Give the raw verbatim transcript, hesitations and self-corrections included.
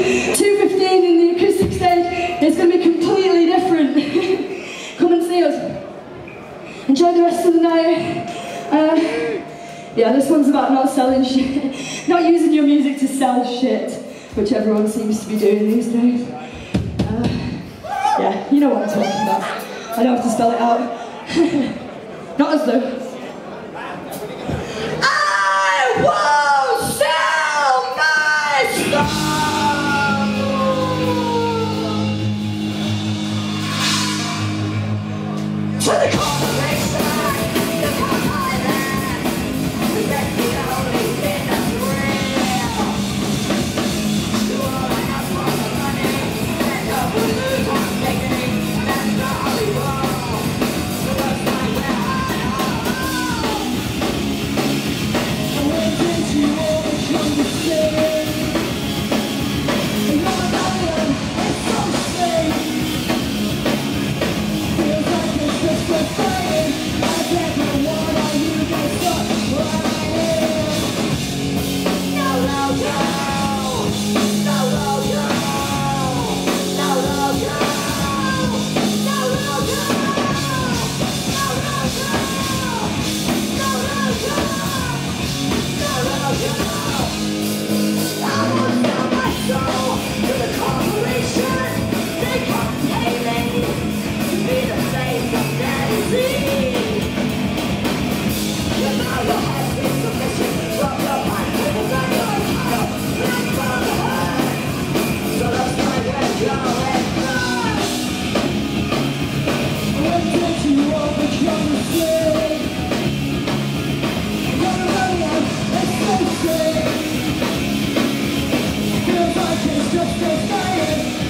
two fifteen in the acoustic stage, it's going to be completely different. Come and see us. Enjoy the rest of the night. Uh, yeah, this one's about not selling shit, not using your music to sell shit, which everyone seems to be doing these days. Uh, yeah, you know what I'm talking about. I don't have to spell it out. Not as though. I won't sell my soul to the corporation. Feels like it's just a fire.